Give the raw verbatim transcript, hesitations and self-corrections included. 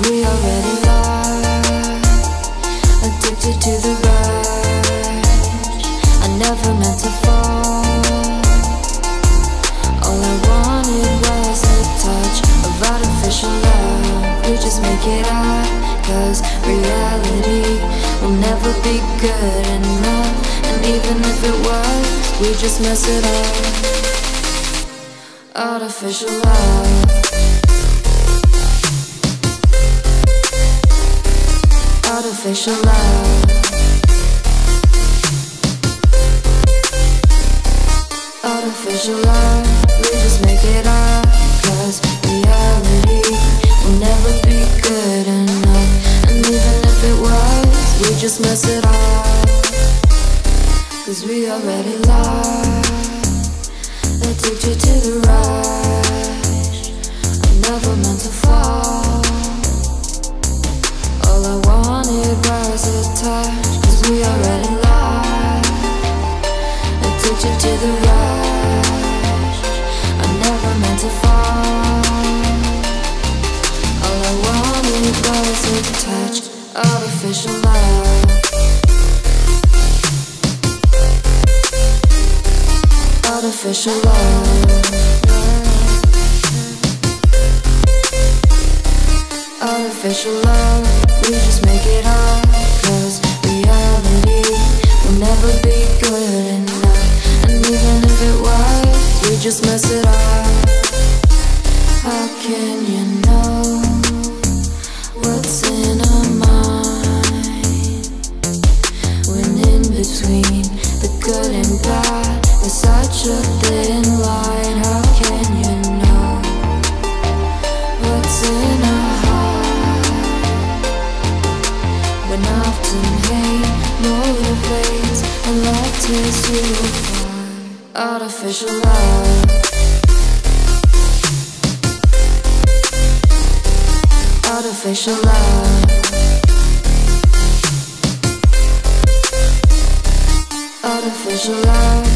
we already lie, addicted to the rush. I never meant to fall. All I wanted was a touch of artificial love. We just make it up, cause reality will never be good enough. And even if it was, we just mess it up. Artificial love, artificial love, artificial love. We just make it up, cause reality will never be good enough. And even if it was, we just mess it up, cause we already lost, addicted to the rush. I never meant to fall. All I wanted was a touch, cause we already lost, addicted to the rush. I never meant to fall. All I wanted was a touch, artificial love, artificial love, artificial love. We just make it up, cause reality will never be good enough. And even if it was, we just mess it up. How can you know what's in our mind, when in between the good and bad there's such a thin line? How can you know what's in our heart, when often hate motivates and love tears you apart? Artificial love, artificial love, artificial love.